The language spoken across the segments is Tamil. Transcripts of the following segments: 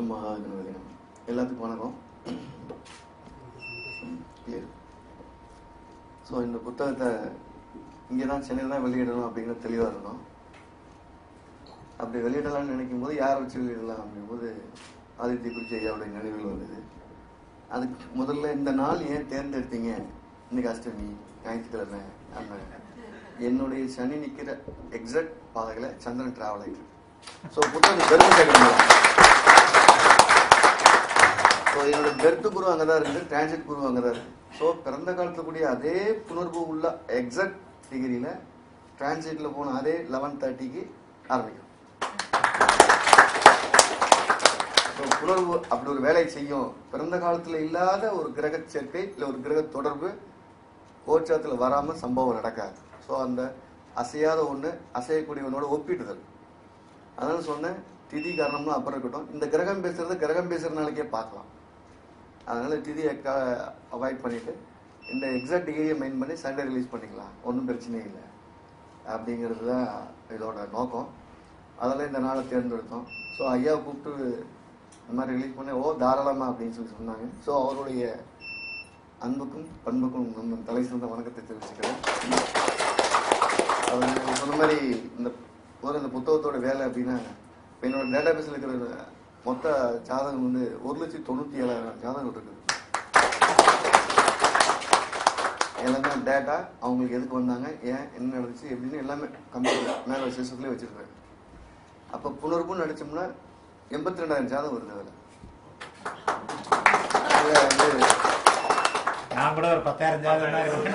மகா கணபதி நமः. எல்லாத்துக்கும் வணக்கம். ஸோ இந்த புத்தகத்தை இங்கே தான் சென்னையில் தான் வெளியிடணும் அப்படிங்கிறது தெளிவாக இருந்தோம். அப்படி வெளியிடலாம்னு நினைக்கும் போது யாரை வச்சு வெளியிடலாம் அப்படிங்கும்போது ஆதித்ய குருஜி ஐயாவுடைய நினைவுகள் வந்தது. அதுக்கு முதல்ல இந்த நாள் ஏன் தேர்ந்தெடுத்தீங்க? இன்னைக்கு அஷ்டமி, ஞாயிற்றுக்கிழமை, அந்த என்னுடைய சனி நிற்கிற எக்ஸாக்ட் பாதைகளை சந்திரன் டிராவல் ஆகிட்டு. ஸோ புத்தகம் பெருமை கேட்கணும். ஸோ என்னோட பெர்த் குரு அங்கே தான் இருக்குது, டிரான்சிட் குரு அங்கே தான் இருக்குது. ஸோ பிறந்த காலத்தில் கூடிய அதே புணர்வு உள்ள எக்ஸாக்ட் டிகிரியில் டிரான்சிட்டில் போன அதே 11:30க்கு ஆரம்பிக்கும். ஸோ புணர்வு அப்படி ஒரு வேலை செய்யும். பிறந்த காலத்தில் இல்லாத ஒரு கிரக சேர்க்கை இல்லை ஒரு கிரக தொடர்பு கோச்சாரத்தில் வராமல் சம்பவம் நடக்காது. ஸோ அந்த அசையாத ஒன்று அசையக்கூடிய ஒன்றோட ஒப்பிடுதல். அதனால சொன்னேன், திதி காரணம்லாம் அப்புறம் இருக்கட்டும், இந்த கிரகம் பேசுகிற நாளைக்கே பார்க்கலாம். அதனால திதியை அவாய்ட் பண்ணிட்டு இந்த எக்ஸாக்ட் டிகிரியை மெயின் பண்ணி சண்டே ரிலீஸ் பண்ணிக்கலாம், ஒன்றும் பிரச்சனை இல்லை அப்படிங்கிறது தான் இதோட நோக்கம். அதெல்லாம் இந்த நாளை தேர்ந்தெடுத்தோம். ஸோ ஐயாவை கூப்பிட்டு இந்த மாதிரி ரிலீஸ் பண்ணி தாராளமாக அப்படின்னு சொல்லி சொன்னாங்க. ஸோ அவருடைய அன்புக்கும் பண்புக்கும் நம்ம தலை சிறந்த வணக்கத்தை தெரிவிச்சுக்கிறேன். அவர் சொன்ன மாதிரி இந்த புத்தகத்தோட வேலை அப்படின்னா, இப்போ என்னோட டேட்டா பேஸில் இருக்கிற மொத்த ஜாதகம் 1,97,000 ஜாதகம் இருக்குது. எல்லாமே டேட்டா, அவங்களுக்கு எதுக்கு வந்தாங்க, ஏன் என்ன நடந்துச்சு எப்படின்னு எல்லாமே கம்ப்யூட்டர் மேலே சிஸ்டத்துலேயே வச்சுருக்காங்க. அப்போ புணர்வுன்னு நடிச்சோம்னா 82,000 ஜாதகம் வருது. அதில் நான் கூட ஒரு 10,000 ஜாதகம்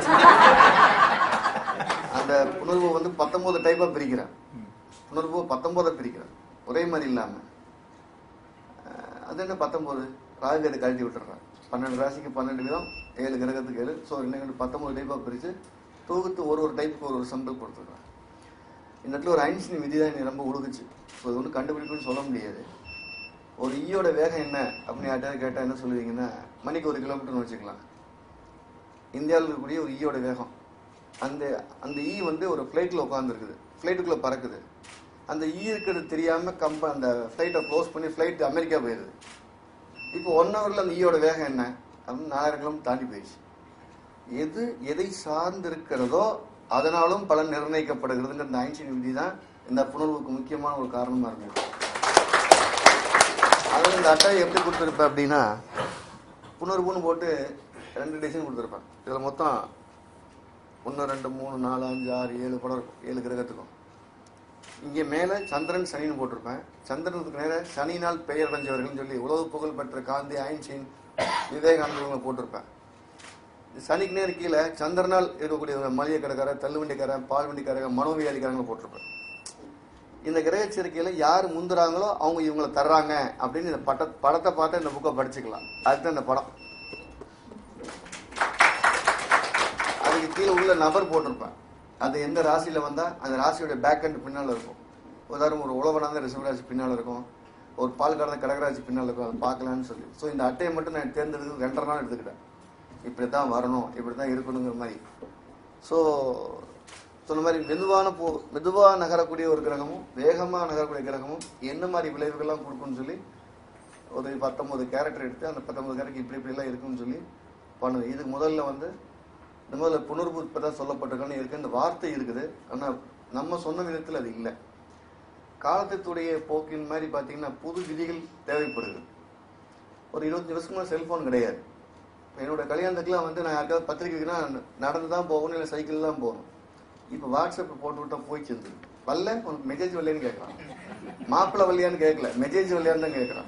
அந்த புணர்வு 19 டைப்பாக பிரிக்கிறேன். புணர்வு 19 பிரிக்கிறேன், ஒரே மாதிரி இல்லாமல். அது என்ன 19 ராகுகேது கழட்டி விட்டுறான். 12 ராசிக்கு 12 விதம், 7 கிரகத்துக்கு 7. ஸோ இன்னும் 19 டைப்பாக பிரித்து தொகுத்து ஒரு டைப்புக்கு ஒரு சிம்பிள் கொடுத்துட்றான். இந்த இடத்துல ஒரு ஐன்ஸ்டீன் விதி தான் ரொம்ப உழுகுச்சு. ஸோ இது ஒன்றும் கண்டுபிடிப்புன்னு சொல்ல முடியாது. ஒரு ஈயோட வேகம் என்ன அப்படின்னு யார்ட்டாவது கேட்டால் என்ன சொல்லுவீங்கன்னா, மணிக்கு 1 கிலோமீட்டர்னு வச்சுக்கலாம். இந்தியாவில் இருக்கக்கூடிய ஒரு ஈயோட வேகம், அந்த ஈ ஒரு ஃப்ளைட்டில் உட்காந்துருக்குது, ஃப்ளைட்டுக்குள்ளே பறக்குது. அந்த ஈ இருக்கிறது தெரியாமல் அந்த ஃப்ளைட்டை க்ளோஸ் பண்ணி ஃப்ளைட் அமெரிக்கா போயிடுது. இப்போ 1 ஹவரில் அந்த ஈயோட வேகம் என்ன அப்படின்னு 4000 கிலோமீட்டர் தாண்டி போயிடுச்சு. எதை சார்ந்து இருக்கிறதோ அதனாலும் பலன் நிர்ணயிக்கப்படுகிறதுங்கிற இந்த ஐன்ஸ்டீன் விதி தான் இந்த புணர்வுக்கு முக்கியமான ஒரு காரணமாக இருந்தது. அதில் இந்த அட்டையை எப்படி கொடுத்துருப்பேன் அப்படின்னா, புணர்வுன்னு போட்டு 2 டிசைன் கொடுத்துருப்பேன். இதில் மொத்தம் 1 2 3 4 5 6 7 படம் இருக்கும், 7 கிரகத்துக்கும். இங்கே மேலே சந்திரன் சனின்னு போட்டிருப்பேன். சந்திரனுக்கு நேரம் சனினால் பெயர் அடைஞ்சவர்கள் சொல்லி உலக புகழ் பெற்ற காந்தி, ஐன்ஸ்டீன், விவேகானந்தவங்களை போட்டிருப்பேன். சனிக்கு நேரம் கீழே சந்திரனால் இருக்கக்கூடிய மளிகை கடைக்காரர், தள்ளுவண்டிக்காரன், பால் வண்டிக்காரங்க, மனோவியாதிக்காரங்களை போட்டிருப்பேன். இந்த கிரக சேர்க்கையில் யார் முந்துறாங்களோ அவங்க இவங்களை தர்றாங்க அப்படின்னு இந்த படத்தை பார்த்து இந்த புக்கை படிச்சுக்கலாம். அதுதான் இந்த படம். அதுக்கு கீழே உள்ள நபர் போட்டிருப்பேன். அது எந்த ராசியில் வந்தால் அந்த ராசியோட பேக் அண்ட் பின்னால் இருக்கும். உதாரணம், ஒரு உழவனாக ரிஷபராசி பின்னால் இருக்கும், ஒரு பால் கடந்த கடகராசி பின்னால் இருக்கும். அதை பார்க்கலான்னு சொல்லி ஸோ இந்த அட்டையை மட்டும் நான் தேர்ந்தெடுத்து 2.5 நாள் எடுத்துக்கிட்டேன். இப்படி தான் வரணும், இப்படி தான் இருக்கணுங்கிற மாதிரி. ஸோ சொன்ன மாதிரி மெதுவாக நகரக்கூடிய ஒரு கிரகமும் வேகமாக நகரக்கூடிய கிரகமும் என்ன மாதிரி விளைவுகள்லாம் கொடுக்குன்னு சொல்லி ஒரு 19 கேரக்டர் எடுத்து அந்த 19 கேரக்டர் இப்படிலாம் இருக்குன்னு சொல்லி பண்ணுது. இதுக்கு முதல்ல புணர்வு இப்போ தான் சொல்லப்பட்டிருக்கான்னு இருக்கு, இந்த வார்த்தை இருக்குது. ஆனால் நம்ம சொன்ன விதத்தில் அது இல்லை. காலத்துடைய போக்கின் மாதிரி பார்த்தீங்கன்னா புது விதிகள் தேவைப்படுது. ஒரு 25 வருஷமா செல்ஃபோன் கிடையாது. என்னோட கல்யாணத்துக்குலாம் நான் யாருக்காவது பத்திரிக்கைக்குன்னா நடந்து தான் போகணும், இல்லை சைக்கிள் தான் போகணும். இப்போ வாட்ஸ்அப் போட்டு விட்டா போய் சேர்ந்து வரல, உனக்கு மெசேஜ் வரலையான்னு கேட்கறான். மாப்பிள்ளை வரலையான்னு கேட்கல, மெசேஜ் வரலையான்னு தான் கேட்கறான்.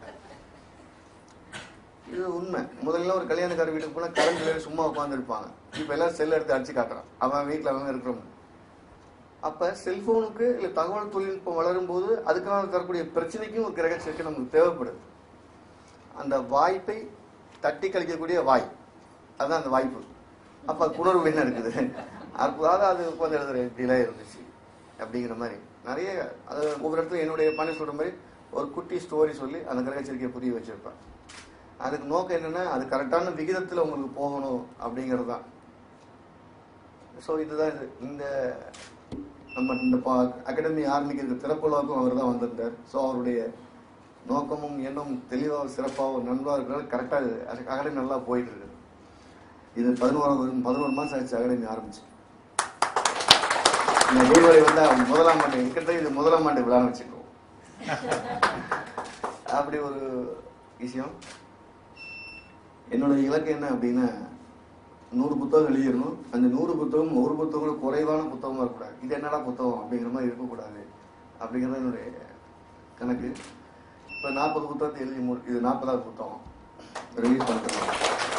இது உண்மை. முதல்ல ஒரு கல்யாணக்கார வீட்டுக்கு போனால் கரண்ட் சும்மா உட்காந்துருப்பாங்க. இப்போ எல்லாம் செல் எடுத்து அடிச்சு காட்டுறான், அவன் வீட்டில் அவன் இருக்கிறோம். அப்போ செல்போனுக்கு இல்லை தகவல் தொழில்நுட்பம் வளரும் போது அதுக்கான தரக்கூடிய பிரச்சனைக்கும் ஒரு கிரக சேர்க்கை நமக்கு தேவைப்படுது. அந்த வாய்ப்பை தட்டி கழிக்கக்கூடிய வாய், அதுதான் அந்த வாய்ப்பு. அப்போ புணர்வு என்ன இருக்குது, அதாவது அது உட்காந்து எழுதுற டிலே இருந்துச்சு அப்படிங்கிற மாதிரி நிறைய. அது ஒவ்வொரு இடத்துல என்னுடைய பண்ணி சொல்கிற மாதிரி ஒரு குட்டி ஸ்டோரி சொல்லி அந்த கிரக சேர்க்கையை புரிய வச்சிருப்பேன். அதுக்கு நோக்கம் என்னன்னா, அது கரெக்டான விகிதத்தில் உங்களுக்கு போகணும் அப்படிங்கிறது தான். ஸோ இதுதான் இந்த நம்ம இந்த அகாடமி ஆரம்பிக்கிறதுக்கு திறப்புலாவுக்கும் அவர் தான் வந்திருந்தார். ஸோ அவருடைய நோக்கமும் எண்ணமும் தெளிவாக சிறப்பாக நண்பாக இருக்கிறது கரெக்டாக அகாடமி நல்லா போயிட்டு இருக்குது. இது 11 மாதம் ஆச்சு அகாடமி ஆரம்பிச்சு. இந்த தீபாவளி வந்தா முதலாம் ஆண்டு கிட்ட இது முதலாம் ஆண்டு விழான்னு வச்சுக்கோ. அப்படி ஒரு விஷயம். என்னோட இலக்கு என்ன அப்படின்னா 100 புத்தகம் எழுதிடணும். அந்த 100 புத்தகம் ஒரு புத்தகம் கூட குறைவான புத்தகமா இருக்கக்கூடாது. இது என்னடா புத்தகம் அப்படிங்கிற மாதிரி இருக்கக்கூடாது அப்படிங்கிறது என்னுடைய கணக்கு. இப்போ 40 புத்தகத்தை எழுதி இது 40வது புத்தகம் ரிலீஸ் பண்ணுறோம்.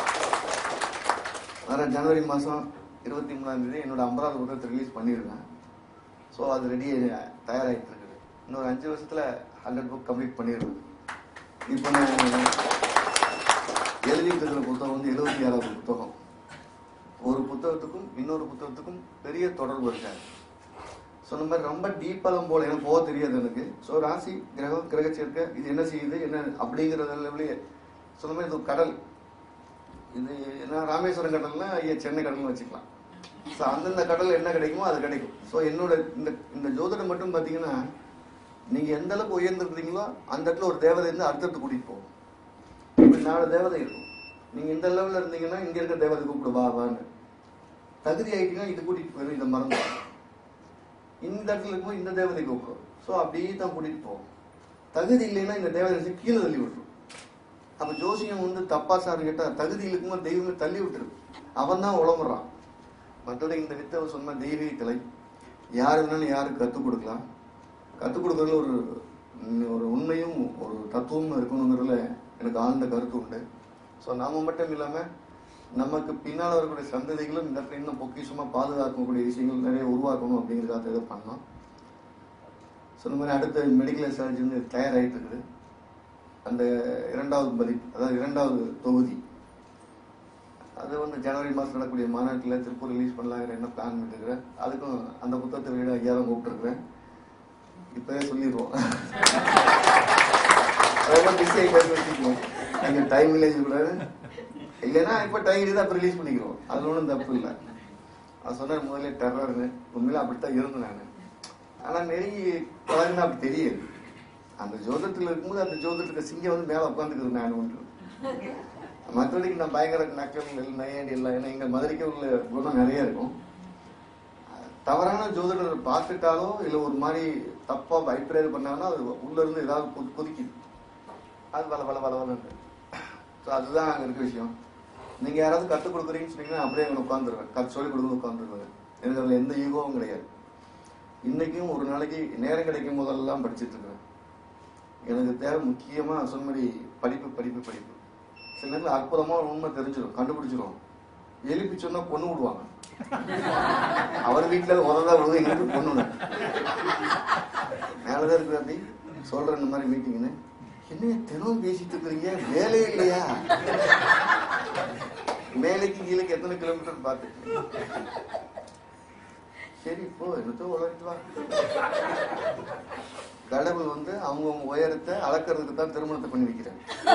வர ஜனவரி மாதம் 23ஆம் தேதி என்னோட 50வது புத்தகத்தை ரிலீஸ் பண்ணியிருக்கேன். ஸோ அது தயாராகிட்டு இருக்குது. இன்னொரு 5 வருஷத்தில் 100 புக் கம்ப்ளீட் பண்ணிடுவேன். இப்போ நான் எழுதிட்டு இருக்கிற புத்தகம் வந்து 76வது புத்தகம். ஒரு புத்தகத்துக்கும் இன்னொரு புத்தகத்துக்கும் பெரிய தொடர்பு இருக்காது. சொன்ன மாதிரி ரொம்ப டீப்பாக போல எனக்கு போக தெரியாது எனக்கு. ஸோ ராசி கிரகம் கிரகச்சேர்க்கை இது என்ன செய்யுது என்ன அப்படிங்கிறதுலேயே சொன்ன மாதிரி இது கடல். இது என்ன ராமேஸ்வரம் கடல்னா சென்னை கடல்னு வச்சுக்கலாம். ஸோ அந்தந்த கடல் என்ன கிடைக்குமோ அது கிடைக்கும். ஸோ என்னோட இந்த ஜோதிடம் மட்டும் பார்த்தீங்கன்னா நீங்கள் எந்த அளவுக்கு உயர்ந்துருக்கீங்களோ அந்த இடத்துல ஒரு தேவதை இருந்து அடுத்தடுத்து கூட்டிகிட்டு போகும். இப்படி 4 தேவதை இருக்கும். நீங்கள் இந்த லெவலில் இருந்தீங்கன்னா இங்கே இருக்கிற தேவதை கூப்பிடு வான்னு தகுதி ஆகிட்டீங்கன்னா இது கூட்டிகிட்டு போயிடும். இதை மறந்து இந்த இடத்துல இருக்கும்போது இந்த தேவதை கூப்பிடும். ஸோ அப்படியே தான் கூட்டிகிட்டு போகும். தகுதி இல்லைன்னா இந்த தேவதை கீழே தள்ளி விட்டுரும். அப்போ ஜோசியம் வந்து தப்பா சார் கேட்டால் தகுதி இருக்கும்போது தெய்வமே தள்ளி விட்டுருக்கு. அவன் தான் உழமுறான். மற்றபடி இந்த வித்தை சொன்ன தெய்வீக கலை யார் வேணாலும் யாருக்கு கற்றுக் கொடுக்கலாம். கற்றுக் கொடுக்கறதுல ஒரு உண்மையும் ஒரு தத்துவமும் இருக்கணுங்கிறதுல எனக்கு ஆழ்ந்த கருத்து உண்டு. ஸோ நாம மட்டும் இல்லாமல் நமக்கு பின்னால் வரக்கூடிய சந்ததிகளும் இந்த இடத்துல இன்னும் பொக்கிஷமாக பாதுகாக்கக்கூடிய விஷயங்கள் நிறைய உருவாக்கணும் அப்படிங்கிறதுக்காக இதை பண்ணோம். ஸோ இந்த மாதிரி அடுத்த மெடிக்கல் சர்ஜன் வந்து தயாராகிட்டு இருக்குது. அந்த 2வது பதிப்பு அதாவது 2வது தொகுதி அது வந்து ஜனவரி மாதம் நடக்கக்கூடிய மாநாட்டில் திருப்பூர் ரிலீஸ் பண்ணலாங்கிற என்ன பிளான் பண்ணிருக்கிறேன். அதுக்கும் அந்த புத்தகத்தை வீடு ஐயா தான் கூப்பிட்டுருக்குறேன். இப்போவே சொல்லிடுவோம். அதெல்லாம் பிஸி வச்சுக்கணும். நீங்கள் டைம் வில்லேஜ் கூடாது இல்லைன்னா இப்போ டைம் தான் அப்போ ரிலீஸ் பண்ணிக்கிறோம். அது ஒன்றும் தப்பு இல்லை. அது சொன்ன முதல்ல டெரர்னு உண்மையில அப்படித்தான் இருந்தேன் நான். ஆனால் நெருங்கி பழகுனா அப்படி தெரியாது. அந்த ஜோதிடத்தில் இருக்கும்போது அந்த ஜோதிடத்துக்கு சிங்கம் வந்து மேலே உட்காந்துக்குது நான் ஒன்று. மற்றபடிக்கு நான் பயங்கர நக்கல் நையாண்டி இல்லை. ஏன்னா எங்கள் மதுரைக்கு உள்ள குணம் நிறைய இருக்கும். தவறான ஜோதிடர் பார்த்துட்டாலோ இல்லை ஒரு மாதிரி தப்பாக அபிப்பிராயம் பண்ணாங்கன்னா அது உள்ள இருந்து ஏதாவது கொதிக்குது. அது வளவளன்னு. ஸோ அதுதான் அங்கே இருக்க விஷயம். நீங்கள் யாராவது கற்றுக் கொடுக்குறீங்கன்னு சொன்னீங்கன்னா அப்படியே அங்கே உட்காந்துருவேன். சொல்லிக் கொடுங்க உட்காந்துருவேன். எனக்கு அதில் எந்த ஈகோவும் கிடையாது. இன்னைக்கும் ஒரு நாளைக்கு நேரம் கிடைக்கும் போதெல்லாம் படிச்சுட்டு இருக்கிறேன். எனக்கு தேவை முக்கியமாக சொன்னபடி படிப்பு. சில நேரத்தில் அற்புதமாக உண்மை தெரிஞ்சிடும், கண்டுபிடிச்சிடும். எழுப்பி சொன்னா பொண்ணு விடுவாங்க. அவர் வீட்டில் உதவா விடுவது எங்களுக்கு பொண்ணு மேலதான் இருக்குது. அப்படி சொல்ற இந்த மாதிரி மீட்டிங்னு என்ன தினம் பேசிட்டு இருக்கிறீங்க, வேலையே இல்லையா? மேலைக்கு கீழே எத்தனை கிலோமீட்டர் பார்த்து சரி இப்போ என்னத்தோ உலகிட்டு வா. கடவுள் வந்து அவங்க உயரத்தை அளக்கிறதுக்கு தான் திருமணத்தை பண்ணி வைக்கிறேன்.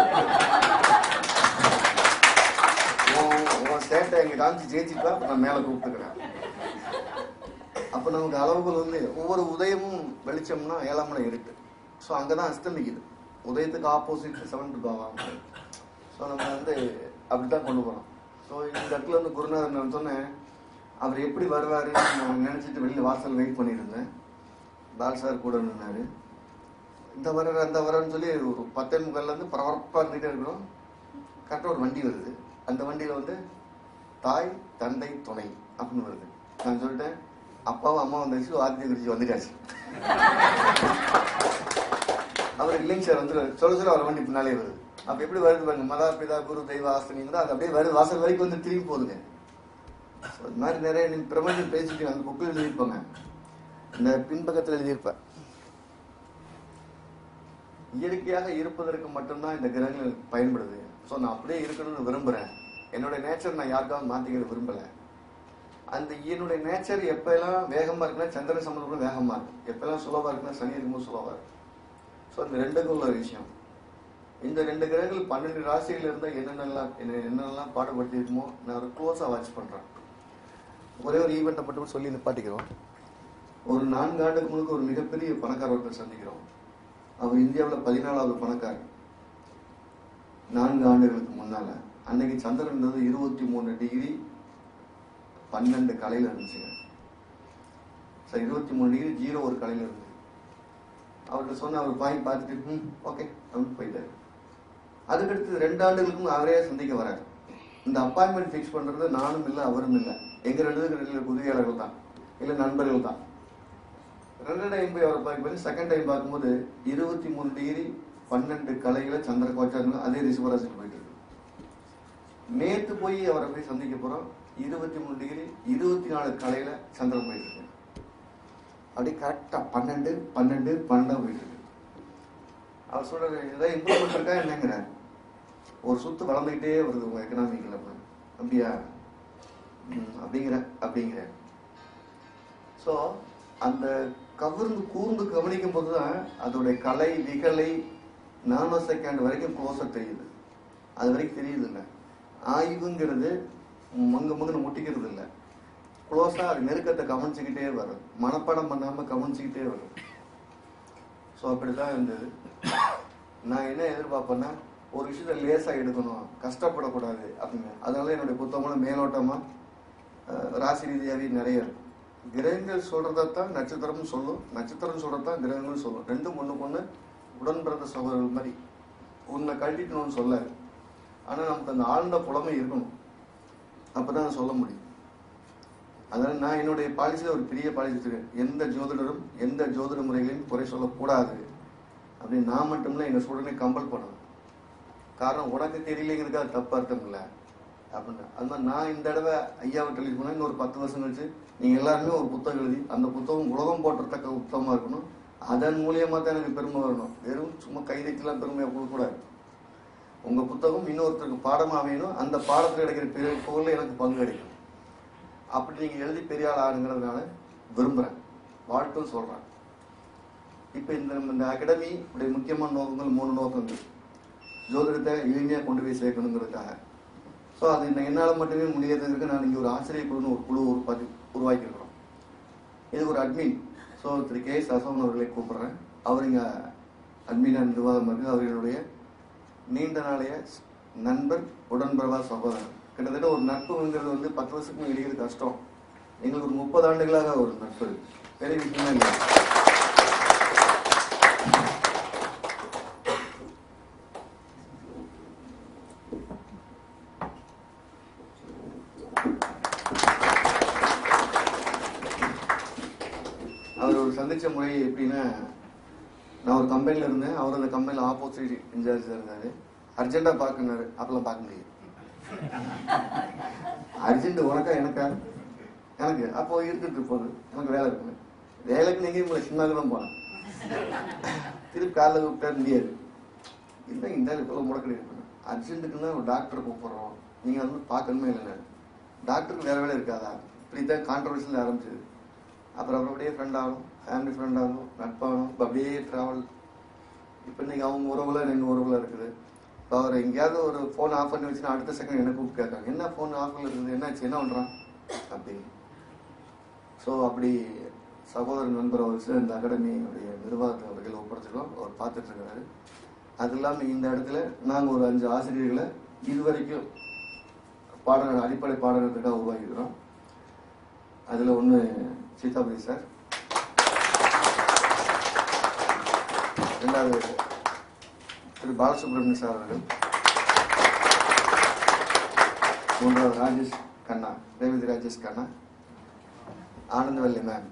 சேட்டை எங்க காமிச்சு ஜெயிச்சுட்டா நான் மேல கூப்பிட்டுக்கிறேன். அப்ப நமக்கு அளவுகள் வந்து ஒவ்வொரு உதயமும் வெளிச்சம்னா 7ஆம் இடம் இருக்கு. ஸோ அங்கதான் அஸ்தமிக்குது. உதயத்துக்கு ஆப்போசிட் 7 பாவம். ஸோ நம்ம வந்து அப்படித்தான் கொண்டு போறோம். ஸோ இந்த இடத்துல வந்து குருநாதர் நான் சொன்னேன், அவர் எப்படி வருவாருன்னு நான் நினைச்சிட்டு வெளியில வாசல் வெயிட் பண்ணிட்டு இருந்தேன். பால் சார் கூட நின்னாரு. இந்த வரன்னு சொல்லி ஒரு 10:45 பரபரப்பா இருந்துகிட்டே இருக்கிறோம். கரெக்டாக ஒரு வண்டி வருது. அந்த வண்டியில வந்து தாய் தந்தை துணை அப்படின்னு வருது. நான் சொல்லிட்டேன் அப்பாவும் அம்மா வந்துச்சு, வார்த்தை குறிச்சு வந்துட்டாச்சு. அவர் இல்லைங்க சார் வந்து சொல்ல அவர் வண்டி பின்னாலே வருது. அப்ப எப்படி வருது பாருங்க, மதா பிதா குரு தெய்வ ஆஸ்தினிங்களோ அது அப்படியே வருது. வாசல் வரைக்கும் வந்து திரும்பி போகுதுங்க. அது மாதிரி நிறைய நீங்க பிரபஞ்சம் பேசிட்டு அந்த புக்கில் எழுதியிருப்பாங்க. இந்த பின்பக்கத்தில் எழுதியிருப்பேன், இயற்கையாக இருப்பதற்கு மட்டும்தான் இந்த கிரகங்கள் பயன்படுது. ஸோ நான் அப்படியே இருக்கணும்னு விரும்புறேன். என்னோட நேச்சர் நான் யாருக்காவது மாத்திக்கிற விரும்பல. அந்த என்னுடைய நேச்சர் எப்பெல்லாம் வேகமா இருக்குன்னா சந்திர சம்பந்தம் வேகமா இருக்கு, எப்பெல்லாம் சுலபா இருக்குன்னா சனி இருக்கும்போது சுலபா இருக்கு. ஸோ அந்த ரெண்டுக்கும் உள்ள விஷயம். இந்த 2 கிரகங்கள் 12 ராசிகள் இருந்தால் என்னென்னலாம் பாடுபடுத்தி இருக்குமோ நான் ஒரு க்ளோஸா வாட்ச் பண்றேன். ஒரே ஒரு ஈவெண்ட்டை மட்டும் சொல்லி நிப்பாட்டிக்கிறோம். ஒரு 4 ஆண்டுக்கு முழுக்க ஒரு மிகப்பெரிய பணக்கார ஒருத்தர் சந்திக்கிறோம். அவர் இந்தியாவில் 14வது பணக்காரர். 4 ஆண்டுகளுக்கு முன்னால அன்னைக்கு சந்திரன் இருந்தது 23 டிகிரி 12 கலையில இருந்துச்சுங்க. சார் 23 டிகிரி 0 ஒரு கலையில இருந்துச்சு. அவர்கிட்ட சொன்ன அவர் பாய் பார்த்துட்டு ஓகே அப்படின்னு போயிட்டாரு. அதுக்கடுத்து 2 ஆண்டுகளுக்கும் அவரே சந்திக்க வராரு. இந்த அப்பாயின்மெண்ட் ஃபிக்ஸ் பண்றது நானும் இல்லை அவரும் இல்லை, எங்க 2 பேரும் உதவியாளர்கள் தான், இல்லை நண்பர்கள் தான். 2 டைம் போய் அவரை பார்க்க செகண்ட் டைம் பார்க்கும்போது 23 டிகிரி 12 கலைகளை சந்திர கோச்சாரங்கள் அதே ரிஷபராசிக்கு போயிட்டு இருக்கு. நேற்று போய் அவரை போய் சந்திக்க போறோம், 23 டிகிரி 24 கலையில சந்திரன் போயிட்டு இருக்கு. அப்படியே கரெக்டா 12 12 12 போயிட்டு இருக்கு. அவர் சொல்றாரு ஏதாவது இம்ப்ரூவ்மெண்ட் இருக்கா என்னங்கிற, ஒரு சுத்து வளர்ந்துகிட்டே வருது உங்க எக்கனாமிக்கல. அப்படியா அப்படிங்கிற ஸோ அந்த கவர்ந்து கூர்ந்து கவனிக்கும் போதுதான் அதோடைய கலை விகலை நானோ செகண்ட் வரைக்கும் க்ளோஸா தெரியுது. அது வரைக்கும் தெரியுது இல்லை. ஆய்வுங்கிறது மங்குன்னு முட்டிக்கிறது இல்லை, க்ளோஸா அது நெருக்கத்தை கவனிச்சுக்கிட்டே வரும், மனப்பாடம் பண்ணாம கவனிச்சுக்கிட்டே வரும். ஸோ அப்படிதான் இருந்தது. நான் என்ன எதிர்பார்ப்பேன்னா ஒரு விஷயத்த லேசா எடுக்கணும், கஷ்டப்படக்கூடாது அப்படின்னு. அதனால என்னுடைய புத்தகங்களும் மேலோட்டமா ராசி ரீதியாவே நிறைய இருக்கும். கிரகங்கள் சொல்றதான் நட்சத்திரமும் சொல்லும், நட்சத்திரம் சொல்றதான் கிரகங்களும் சொல்லும். ரெண்டும் ஒண்ணுக்கு உடன் பிறந்த சகோதரர்கள் மாதிரி. உன்னை கழட்டிக்கணும்னு சொல்ல, ஆனா நமக்கு அந்த ஆழ்ந்த புலமை இருக்கணும், அப்பதான் சொல்ல முடியும். அதனால நான் என்னுடைய பாலிசியில ஒரு பெரிய பாலிசி வச்சிருக்கேன், எந்த ஜோதிடரும் எந்த ஜோதிட முறைகளையும் குறை சொல்லக்கூடாது அப்படின்னு. நான் மட்டும்தான் எங்க ஸ்டூடெண்டை கம்பல் பண்ணணும். காரணம் உனக்கு தெரியலைங்கிறதுக்கு அது தப்பு அர்த்தம் இல்லை அப்படின்னு. அது மாதிரி நான் இந்த தடவை ஐயாவை டெலிட் பண்ண இன்னொரு 10 வருஷம் கழிச்சு நீங்க எல்லாருமே ஒரு புத்தகம் எழுதி அந்த புத்தகம் உலகம் போற்றத்தக்க புத்தகமா இருக்கணும். அதன் மூலியமா தான் எனக்கு பெருமை வரணும். வெறும் சும்மா கைதைக்கெல்லாம் பெருமையை கொடுக்கக்கூடாது. உங்க புத்தகம் இன்னொருத்தருக்கு பாடமா அமையணும், அந்த பாடத்தில் கிடைக்கிற பெரிய புகழ்ல எனக்கு பங்கு கிடைக்கும். அப்படி நீங்க எழுதி பெரிய ஆள் ஆகுங்கிறதுனால விரும்புறேன், வாழ்த்தும் சொல்றேன். இப்ப இந்த அகாடமி உடைய முக்கியமான நோக்கங்கள் 3 நோக்கங்கள். ஜோதிடத்தை எளிமையா கொண்டு போய் சேர்க்கணுங்கிறதுக்காக. ஸோ அது என்னால் மட்டுமே முடியாததுக்கு நான் இங்கே ஒரு ஆசிரியர் குழுன்னு ஒரு குழு உருவாக்கியிருக்கிறோம். இது ஒரு அட்மின். ஸோ திரு கே அசோகன் அவர்களை கூப்பிடுறேன். அவர் இங்கே அட்மினாக நிர்வாகம் இருக்கு. அவர்களுடைய நீண்ட நாளைய நண்பர், உடன்பிறவா சகோதரர். கிட்டத்தட்ட ஒரு நட்புங்கிறது 10 வருஷத்துக்கு இடையிறது கஷ்டம். எங்களுக்கு ஒரு 30 ஆண்டுகளாக ஒரு நட்பு, பெரிய விஷயமா இல்லை. அவர் ஒரு சந்திச்ச முறை எப்படின்னா, நான் ஒரு கம்பெனில இருந்தேன், அவர் அந்த கம்பெனில ஆப்போசிட் இன்சார்ஜ் இருந்தாரு. அர்ஜென்டா பாக்குனாரு, அப்பெல்லாம் பார்க்க முடியாது. அர்ஜென்ட் உனக்கா எனக்கா? எனக்கு. அப்போ இருந்துட்டு போகுது, எனக்கு வேலை இருக்கு. வேலைக்கு நீங்க உங்களை சின்னதாக தான் போனேன். திருப்பி காலைல கூப்பிட்டா முடியாது. இல்லை இந்த இப்போ முடக்கடி இருக்கணும். அர்ஜென்ட்டுக்குன்னா ஒரு டாக்டரை கூப்பிடுறோம், நீங்க பார்க்கணுமே இல்லைங்க. டாக்டருக்கு வேற வேலை இருக்காதா? இப்படித்தான் கான்ட்ரவர்சியில் ஆரம்பிச்சது. அப்புறம் அப்படியே ஃப்ரெண்ட் ஆகும், ஃபேமிலி ஃப்ரெண்ட் ஆகும், நட்பாகும், இப்போ அப்படியே ட்ராவல். இப்போ இன்னைக்கு அவங்க உறவுல எங்கள் உறவுல இருக்குது. இப்போ அவர் எங்கேயாவது ஒரு ஃபோன் ஆஃப் பண்ணி வச்சுன்னா அடுத்த செகண்ட் என்ன கூப்பிட்டு கேட்காங்க, என்ன ஃபோன் ஆஃப்ல இருக்குது, என்னாச்சு, என்ன பண்ணுறான் அப்படின்னு. ஸோ அப்படி சகோதர நண்பரை வச்சு இந்த அகாடமியுடைய நிர்வாகத்தை அவர்கள் ஒப்படைச்சிருக்கோம். அவர் பார்த்துட்டு இருக்கிறாரு. அது இல்லாமல் இந்த இடத்துல நாங்கள் ஒரு 5 ஆசிரியர்களை இதுவரைக்கும் அடிப்படை பாடத்திற்காக உருவாக்கிக்கிறோம். அதில் ஒன்று சீதாபதி சார், 2வது திரு பாலசுப்ரமணியன் சார் அவர்கள், 3வது ராஜேஷ் கண்ணா, ரேவதி ராஜேஷ் கண்ணா, ஆனந்தவல்லி மேம்.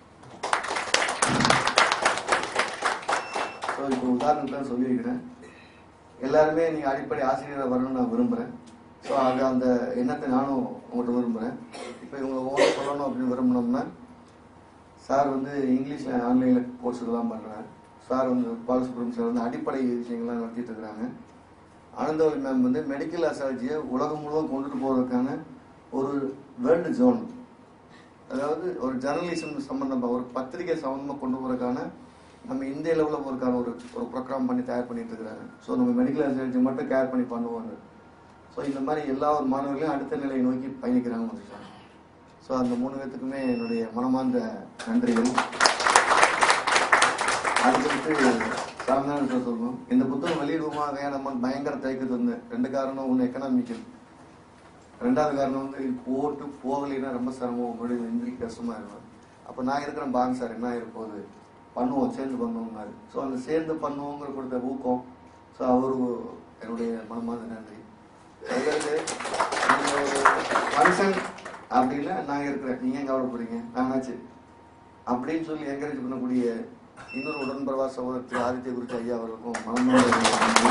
ஸோ இப்போ உதாரணத்தான் சொல்லி வைக்கிறேன். எல்லாருமே நீங்கள் அடிப்படை ஆசிரியராக வரணும்னு நான் விரும்புகிறேன். ஸோ அது அந்த எண்ணத்தை நானும் உங்கள்கிட்ட விரும்புகிறேன். இப்போ இவங்களை ஓட சொல்லணும் அப்படின்னு விரும்பினோம்னா, சார் இங்கிலீஷில் ஆன்லைனில் கோர்ஸ் இதெல்லாம் பண்ணுறாரு. சார் பாலசுப்ரமணியன் சார் அடிப்படை விஷயங்கள்லாம் நடத்திட்டு இருக்கிறாங்க. ஆனந்தவல்லி மேம் மெடிக்கல் அஸ்ட்ராலஜியை உலகம் முழுவதும் கொண்டுட்டு போகிறதுக்கான ஒரு வேர்ல்டு ஜோன், அதாவது ஒரு ஜர்னலிசம் சம்பந்தமாக ஒரு பத்திரிகை சம்பந்தமாக கொண்டு போகிறதுக்கான நம்ம இந்திய லெவலில் போகிறதுக்கான ஒரு ப்ரோக்ராம் பண்ணி தயார் பண்ணிட்டு இருக்கிறாங்க. ஸோ நம்ம மெடிக்கல் அஸ்ட்ராலஜி மட்டும் கேர் பண்ணி பண்ணுவாங்க. ஸோ இந்த மாதிரி எல்லா ஒரு மாணவர்களையும் அடுத்த நிலையை நோக்கி பயணிக்கிறாங்க வந்துட்டாங்க. ஸோ அந்த 3 பேத்துக்குமே என்னுடைய மனமார்ந்த நன்றிகள். அதுக்கு சாமியார் சொல்லணும். இந்த புத்தகம் வெளியிடுவோமா வேணாமான்னு பயங்கர தயக்கத்து இருந்தேன். 2 காரணம். ஒன்று எக்கனாமிக்கல், 2வது காரணம் வந்து போட்டு போகலைன்னா ரொம்ப சிரமம், மொழி எந்திரிக்க கஷ்டமா இருக்கும். அப்போ நான் இருக்கிறேன் பாங்க சார், என்ன இருப்போது பண்ணுவோம், சேர்ந்து பண்ணுவோம்னாரு. ஸோ அந்த சேர்ந்து பண்ணுவோங்கிற கொடுத்த ஊக்கம், ஸோ அவருக்கு என்னுடைய மனமார்ந்த நன்றி. அதாவது மனுஷன் அப்படின்னா நான் இருக்கிறேன், நீங்க எங்க கவலைப்படுறீங்க, நானாச்சு அப்படின்னு சொல்லி என்கரேஜ் பண்ணக்கூடிய இன்னொரு உடன்பிறவா சகோதரர் ஆதித்ய குறிச்சி ஐயா அவர்களுக்கும் மனமார்ந்த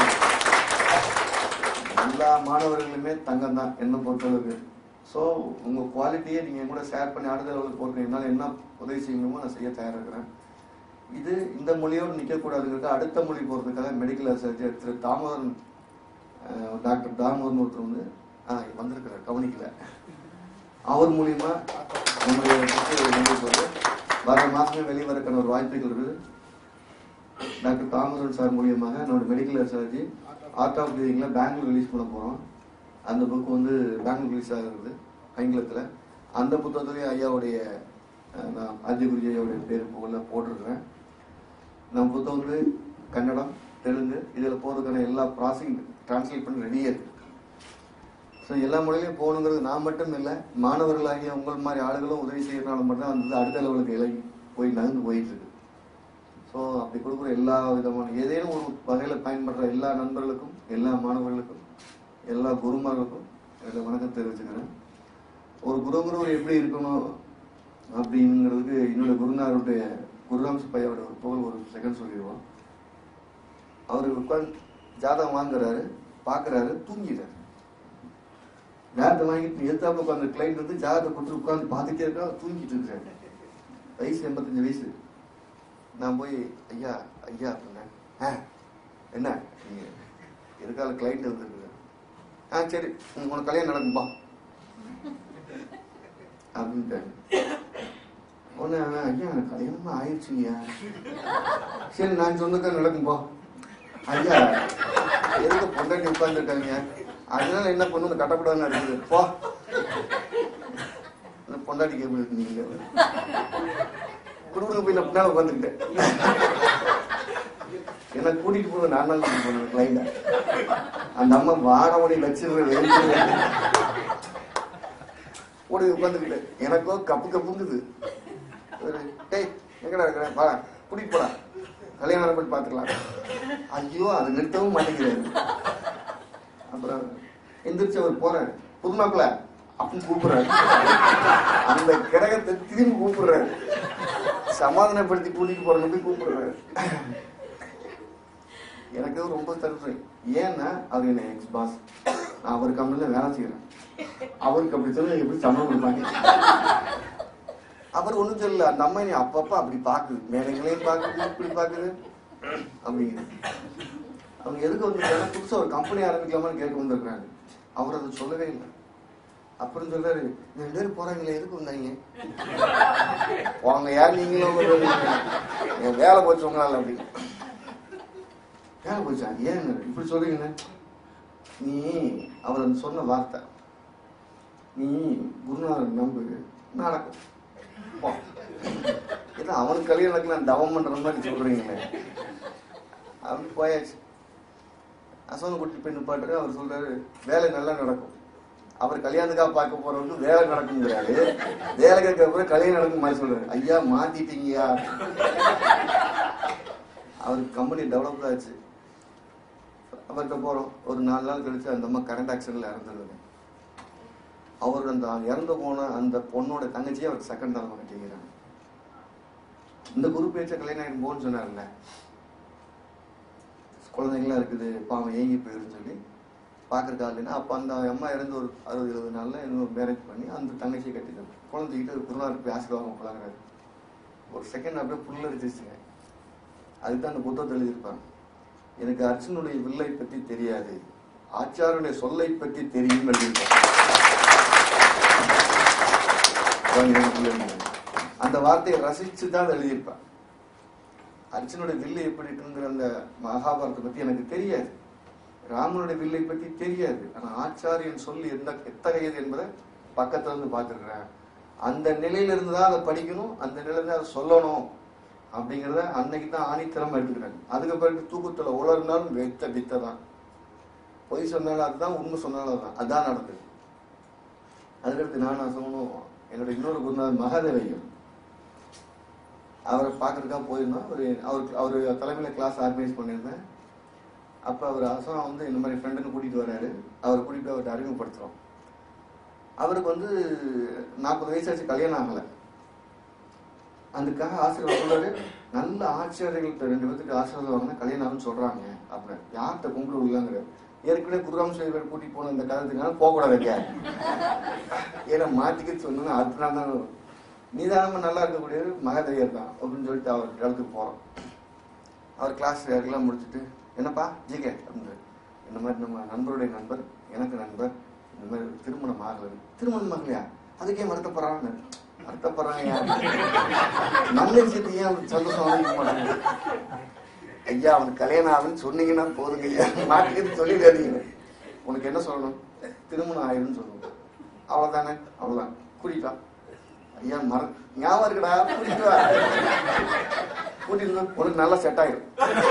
எல்லா மாணவர்களுமே தங்கம் தான் என்ன பொறுத்தளவுக்கு. ஸோ உங்க குவாலிட்டியை நீங்க கூட ஷேர் பண்ணி அடுத்த லெவலுக்கு போகிறீங்க. என்னால் என்ன உதவி செய்யணுமோ நான் செய்ய தயாராக இருக்கிறேன். இது இந்த மொழியோடு நிற்கக்கூடாதுங்கிறது அடுத்த மொழி போகிறதுக்காக மெடிக்கல் சர்ஜன் திரு தாமோதரன், டாக்டர் தாமோதரன் ஒருத்தர் வந்து வந்திருக்கிறார், கவனிக்கல. அவர் மூலியமா நம்முடைய வர மாசமே வெளிவரக்கான ஒரு வாய்ப்புகள் இருக்குது. டாக்டர் தாமோதரன் சார் மூலியமாக நம்மளுடைய மெடிக்கல் சர்ஜி ஆர்ட் ஆஃப் லிவிங்ல பெங்களூர் ரிலீஸ் பண்ண போறோம். அந்த புக் வந்து பெங்களூர் ரிலீஸ் ஆகுது ஆங்கிலத்தில். அந்த புத்தகத்துலேயும் ஐயாவுடைய ஆதித்ய குருஜி ஐயாவுடைய பேர் புகழ போட்டிருக்கிறேன். நம்ம புத்தகம் வந்து கன்னடம், தெலுங்கு இதில் போகிறதுக்கான எல்லா ப்ராசஸிங் டிரான்ஸ்லேட் பண்ணி ரெடியாக இருக்கு. ஸோ எல்லா மொழியிலையும் போகணுங்கிறது நான் மட்டும் இல்லை, மாணவர்களாகிய உங்கள் மாதிரி ஆளுகளும் உதவி செய்யறதுனால மட்டும் அந்த அடுத்த லெவலுக்கு இலங்கி போய் நகர்ந்து போயிட்டு இருக்கு. ஸோ அப்படி கொடுக்குற எல்லா விதமான ஏதேனும் ஒரு வகையில் பயன்படுற எல்லா நண்பர்களுக்கும், எல்லா மாணவர்களுக்கும், எல்லா குருமார்களுக்கும் என்னோட வணக்கம் தெரிவிச்சுக்கிறேன். ஒரு குருகுருவர் எப்படி இருக்கணும் அப்படிங்கிறதுக்கு என்னோட குருநாருடைய குருராம்ஸ் பையாவோட ஒரு புகழ் ஒரு செகண்ட் சொல்லிடுவோம். அவர் உட்காந்து ஜாதகம் வாங்குறாரு, பார்க்குறாரு, தூங்கிடுறாரு. ஜாதகத்தை வாங்கிட்டு எதிர்த்தாப்புல உட்காந்து கிளைண்ட் வந்து ஜாதகத்தை கொடுத்து உட்காந்து பார்த்துட்டே இருக்கா, தூங்கிட்டு இருக்காரு. வயசு 85 வயசு. நான் போய் ஐயா ஐயா அப்படின்னேன். என்ன நீங்க எதுக்கால கிளைண்ட் வந்துருக்கு? சரி உனக்கு கல்யாணம் நடக்கும்பா அப்படின்ட்டாங்க. உடனே ஐயா எனக்கு கல்யாணமா ஆயிடுச்சுங்க. சரி நான் சொன்னதுக்காக நடக்கும்பா. ஐயா எதுக்கு பொண்டாட்டி உட்கார்ந்துருக்காங்க, அதனால என்ன பண்ணு கட்டக்கூடாதுன்னு இருக்குது போ. பொண்டாட்டி எப்படி இருக்கு நீங்க குடும்பத்துக்கு போய் நான் பின்னால உட்காந்துக்கிட்டேன். என்ன கூட்டிட்டு போன நான் தான் கூட்டிட்டு போனேன் கிளைண்ட. அந்த அம்மா வாடமணி வச்சிருக்க ஓடி உட்காந்துக்கிட்டேன். எனக்கோ கப்பு கப்புங்குது. டேய் எங்கடா இருக்கிறேன், வா கூட்டிட்டு போடா, கல்யாணம் போய் பார்த்துக்கலாம். ஐயோ அது நிறுத்தவும் மாட்டேங்கிறாரு. அப்புறம் எந்திரிச்சு அவர் போறாரு, புதுமாப்பிள்ள அப்படின்னு கூப்பிடுறாரு. அந்த கிரகத்தை திரும்பி கூப்பிடுறாரு, சமாதானப்படுத்தி கூட்டிட்டு போறன்னு போய் கூப்பிடுறாரு. எனக்கு ரொம்ப தருது. ஏன்னா அவர் என்ன எக்ஸ் பாஸ், நான் அவர் கம்பெனில வேலை செய்யறேன். அவருக்கு அப்படி சொல்லி எப்படி சம்பளம் கொடுப்பாங்க? அவர் ஒண்ணும் சொல்லல. அந்த அம்மா நீ அப்பப்ப அப்படி பாக்குது, மேலைகளையும் பாக்குது, இப்படி பாக்குது அப்படிங்கிறது. அவங்க எதுக்கு வந்து புதுசா ஒரு கம்பெனி ஆரம்பிக்கலாமான்னு கேட்க வந்திருக்கிறாங்க. அவர் அதை சொல்லவே இல்லை. அப்புறம் சொல்றாரு, 2 பேரும் போறாங்களே எதுக்கு வந்தாங்க? போங்க யார் நீங்களும் என் வேலை போச்சு உங்களால அப்படின்னு. வேலை போச்சா? ஏன் இப்படி சொல்றீங்கன்னு? நீ அவர் சொன்ன வார்த்தை, நீ குருநாதர் நம்பு நடக்கும். ஏன்னா அவனுக்கு கல்யாணம் நான் தவம் பண்ற மாதிரி சொல்றீங்களே அப்படி போயாச்சு. அசோன குட்டி பெண்ணு பாட்டுரு. அவர் சொல்றாரு வேலை நல்லா நடக்கும். அவர் கல்யாணத்துக்காக பார்க்க போறவங்க வேலை நடக்குங்கிறாரு, வேலை கேட்க அப்புறம் கல்யாணம் நடக்கும் மாதிரி சொல்றாரு. ஐயா மாத்திட்டீங்கயா. அவருக்கு கம்பெனி டெவலப் ஆச்சு. அவர்கிட்ட போறோம். ஒரு 4 நாள் கழிச்சு அந்த அம்மா கரண்ட் ஆக்சிடென்ட்ல இறந்துருது. அவர் அந்த இறந்து போன அந்த பொண்ணோட தங்கச்சியை அவருக்கு செகண்ட் தலைமை கட்டிக்கிறாங்க. இந்த குரு பேச்ச கல்யாணம் ஆகிடும் போன்னு சொன்னார்ல, குழந்தைங்களாம் இருக்குது பாவம் ஏங்கி போயிடுன்னு சொல்லி பார்க்கறக்கா இல்லைன்னா, அப்போ அந்த அம்மா இறந்து ஒரு 60-70 நாள்ல இன்னொரு மேரேஜ் பண்ணி அந்த தங்கச்சியை கட்டிட்டு குழந்தைகிட்ட குருநாதர் போய் ஆசீர்வாதம் போலாங்கிறாரு. ஒரு செகண்ட் அப்படியே புல்லரிச்சிச்சுங்க. அதுதான் அந்த புத்தகத்தை எழுதியிருப்பாங்க. எனக்கு அர்ஜுனுடைய வில்லை பற்றி தெரியாது, ஆச்சாரனுடைய சொல்லை பற்றி தெரியும் எழுதியிருப்பாங்க. அந்த வார்த்தையை ரசிச்சு தான் எழுதியிருப்பான். அர்ஜுனுடைய வில்லை எப்படி இருக்குங்கிற அந்த மகாபாரத்தை பத்தி எனக்கு தெரியாது, ராமனுடைய வில்லை பற்றி தெரியாது. ஆனா ஆச்சாரியன் சொல்லி எத்தகையது என்பதை பக்கத்துல இருந்து பார்த்துருக்கிறேன். அந்த நிலையில இருந்துதான் அதை படிக்கணும், அந்த நிலையில அதை சொல்லணும் அப்படிங்கிறத அன்னைக்கு தான் ஆணித்தரமா எடுத்துக்கிறாங்க. அதுக்கு பிறகு தூக்கத்துல உளர்னாலும் வித்த தான், பொய் சொன்னாலும் அதுதான், உண்மை சொன்னாலும் அதுதான், அதான் நடந்தது. அதுக்கடுத்து நான் சொல்லணும், என்னோட இன்னொரு குருநாதர் மகாதேவையர், அவரை பார்க்கறதுக்காக போயிருந்தோம். அவர் தலைமையில கிளாஸ் ஆர்கனைஸ் பண்ணியிருந்தேன். அப்போ அவர் அசம் வந்து இந்த மாதிரி ஃப்ரெண்டுன்னு கூட்டிகிட்டு வர்றாரு. அவர் கூட்டிகிட்டு அவர்கிட்ட அறிமுகப்படுத்துகிறோம். அவருக்கு வந்து 40 வயசாச்சு, கல்யாணம் ஆகலை. அதுக்காக ஆசிரியர் சொல்றாரு, நல்ல ஆச்சாரியர்கள்ட்ட 2 பேருக்கு ஆசீர்வாதம் வாங்கினா கல்யாணம் ஆகுன்னு சொல்றாங்க அப்படின்னு. யார்கிட்ட கும்பிட்டு விடலாங்கிறார். ஏற்கனவே குருராம் சேகர் கூட்டிட்டு போன இந்த காலத்துக்குனால போகக்கூடாதுங்க, ஏன்னா மாத்திக்க சொன்னா அடுத்த நாள் தான் நீதானமா நல்லா இருக்கக்கூடியது மகாதேவியர் தான் அப்படின்னு சொல்லிட்டு அவர் இடத்துக்கு போறோம். அவர் கிளாஸ் எல்லாம் முடிச்சுட்டு, என்னப்பா ஜிகே அப்படின்னு, இந்த மாதிரி நம்ம நண்பருடைய நண்பர், எனக்கு நண்பர், இந்த மாதிரி திருமணம் ஆகலை. திருமணம் ஆகலையா? அதுக்கே வருத்தப்படுறான்னு. வருத்தப்படுறாங்க நல்ல விஷயத்தை ஏன் சந்தோஷம் வாங்கிக்க மாட்டாங்க? ஐயா அவனுக்கு கல்யாணம் ஆகுன்னு சொன்னீங்கன்னா போதுங்க ஐயா, மாட்டிக்கிட்டு சொல்லிடாதீங்க. உனக்கு என்ன சொல்லணும்? திருமணம் ஆயிடுன்னு சொல்லணும். அவ்வளவுதானே? அவ்வளவுதான். கூட்டிட்டான் ஐயா, ஞாபகம் இருக்குடா, கூட்டிட்டு வா. கூட்டிட்டு உனக்கு நல்லா செட் ஆயிடும்.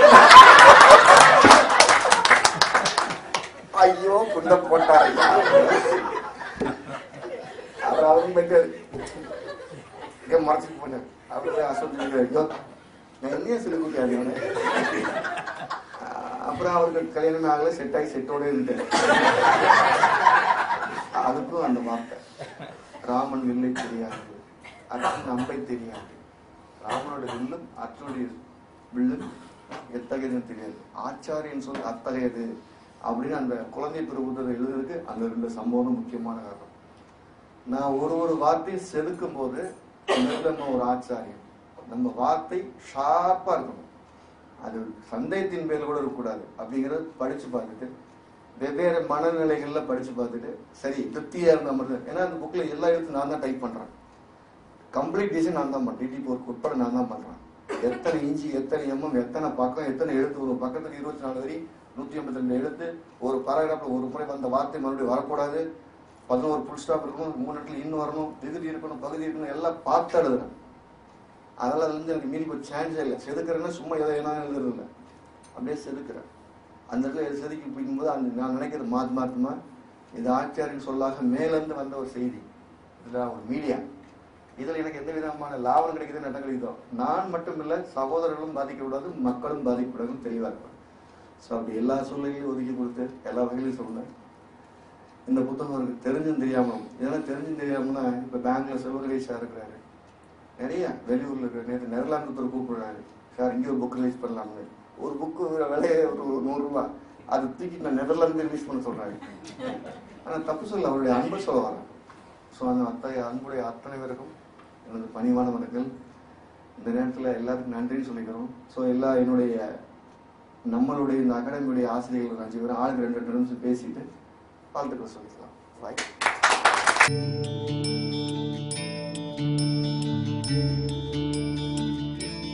ஐயோ குண்ட போட்டா ஐயா. அவர் அவரும் போயிட்டாரு, மறைச்சிட்டு போனார். அவரு அசோசியேட், ஐயோ நான் என்னையா சொல்லி கூட்டியாரு. அப்புறம் அவருக்கு கல்யாணம் ஆகல, செட் ஆகி செட்டோட இருந்தேன். அதுக்கும் அந்த வார்த்தை, ராமன் வில்லை தெரியாது, அர்ஜுன் அம்பை தெரியாது. ராமனோட வில்லும் அர்ஜுனுடைய வில்லும் எத்தகையதுன்னு தெரியாது, ஆச்சாரியன் சொல் அத்தகையது அப்படின்னு அந்த குழந்தை பெருவுதல் எழுதுறதுக்கு அந்த 2 சம்பவம் முக்கியமான காரணம். நான் ஒரு வார்த்தையும் செதுக்கும் போது நம்ம ஒரு ஆச்சாரியம், நம்ம வார்த்தை ஷார்ப்பா இருக்கணும், அது சந்தேகத்தின் பேர் கூட இருக்கக்கூடாது அப்படிங்கறத படிச்சு பார்த்துட்டு, வெவ்வேறு மனநிலைகள்ல படிச்சு பார்த்துட்டு, சரி திருப்தியா இருந்த மாதிரி. ஏன்னா அந்த புக்ல எல்லா எழுத்தும் நான் தான் டைப் பண்றேன், கம்ப்ளீட் டிசைன் நான் தான் பண்றேன், டிடிபி ஒர்க் உட்பட நான் தான் பண்றேன். எத்தனை இன்ச்சு, எத்தனை எம்எம், எத்தனை பக்கம், எத்தனை எழுத்து, ஒரு பக்கத்துக்கு 24 வரி, 182 எழுத்து, ஒரு பாராகிராஃப்ல ஒரு முறை வந்த வார்த்தை மறுபடியும் வரக்கூடாது, 11 புல் ஸ்டாப் இருக்கணும், 3 இடத்துல இன்னும் வரணும், திகுதி இருக்கணும், பகுதி இருக்கணும், எல்லாம் பார்த்து எழுதுறேன். அதனால அதுல இருந்து எனக்கு மீறி ஒரு சான்ஸே இல்லை. செதுக்கிறேன்னா சும்மா எதை என்ன எழுதுறது இல்லை, அப்படியே செதுக்கிறேன். அந்த இடத்துல செதுக்கி பிடிக்கும்போது அந்த நான் நினைக்கிறது மாத்மாத்மா இது ஆச்சாரியின் சொல்லாக மேலிருந்து வந்த ஒரு செய்தி, இதுதான் ஒரு மீடியா. இதுல எனக்கு எந்த விதமான லாபம் கிடைக்குது, நட்டம் கிடைக்குதோ, நான் மட்டும் இல்லை சகோதரர்களும் பாதிக்கக்கூடாது, மக்களும் பாதிக்கக்கூடாதுன்னு தெளிவா இருப்பேன். ஸோ அப்படி எல்லா சூழ்நிலையும் ஒதுக்கி கொடுத்து எல்லா வகையிலையும் சொன்னேன். இந்த புத்தகம் இருக்கு தெரிஞ்சும் தெரியாம, இதெல்லாம் தெரிஞ்சும் தெரியாமனா இப்ப பேங்க்ல செல்வகணேஷ் சார் இருக்கிறாரு, நிறைய வெளியூர்ல இருக்கிற, நேற்று நெதர்லாந்து கூப்பிடுறாரு, சார் இங்கே ஒரு புக் ரிலீஸ் பண்ணலாம்னு. ஒரு புக்கு விலையை ஒரு 100 ரூபாய், அது தூக்கி நான் நெதர்லாந்து ரிலீஸ் பண்ண சொல்றாரு. ஆனா தப்பு சொல்ல, அவருடைய அன்பு சொல்ல வரேன். ஸோ அந்த அன்புடைய அத்தனை பேருக்கும் எனது பணிவான வணக்கங்கள். இந்த நேரத்தில் எல்லாருக்கும் நன்றின்னு சொல்லிக்கிறோம். ஸோ எல்லா என்னுடைய நம்மளுடைய இந்த அகாடமியுடைய ஆசிரியர்கள் 5 பேரும் ஆளுக்கு 2 நிமிஷம் பேசிட்டு வாழ்த்துக்களை சொல்லிக்கலாம். பாய்.